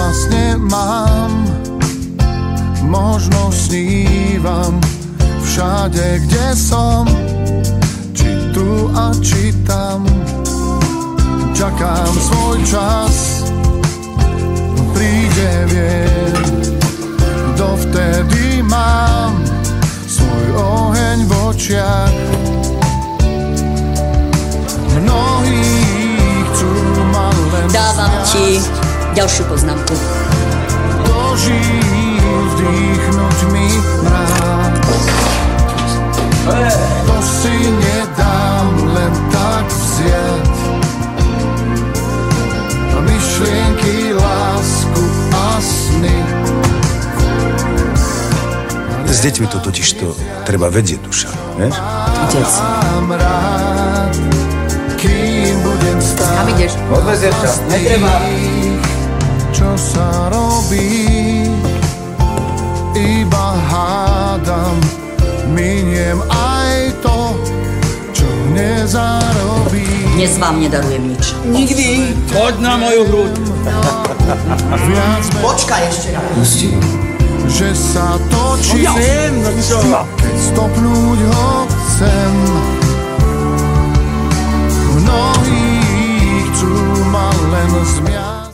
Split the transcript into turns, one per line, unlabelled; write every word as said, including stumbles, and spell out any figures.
básne mám, možno snívam všade, kde som, či tu a či tam. Čakám svoj čas, príde vier, dovtedy mám svoj oheň v očiach. Mnohí chcú ma len
dávam ti ďalšiu poznámku.
Dožiť, vdýchnuť mi mráz. To si nedám len tak vziať. Myšlienky, lásku a sny.
S deťmi to totiž to treba vedieť, duša, vieš?
Otec. Kam ideš?
Odvezieš sa, netreba.
Čo sa robí, iba hádam, miniem aj to, čo nezarobí.
Dnes vám nedarujem nič.
Nikdy. Poď na moju hruď. Počkaj ešte raz. Pusti.
Že sa točí,
no, ja viem, no čo?
Keď stopnúť ho chcem. Mnohí chcú ma len zmiať.